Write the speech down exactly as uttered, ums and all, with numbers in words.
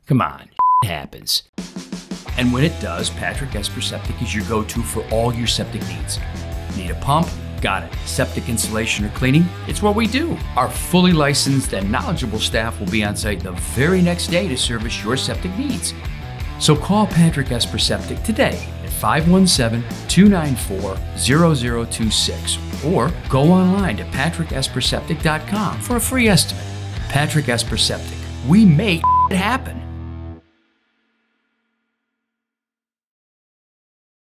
Come on, it happens. And when it does, Patrick Esper Septic is your go-to for all your septic needs. Need a pump? Got it. Septic installation or cleaning? It's what we do. Our fully licensed and knowledgeable staff will be on site the very next day to service your septic needs. So call Patrick Esper Septic today at five one seven, two nine four, zero zero two six or go online to patrick esper septic dot com for a free estimate. Patrick Esper Septic. We make it happen.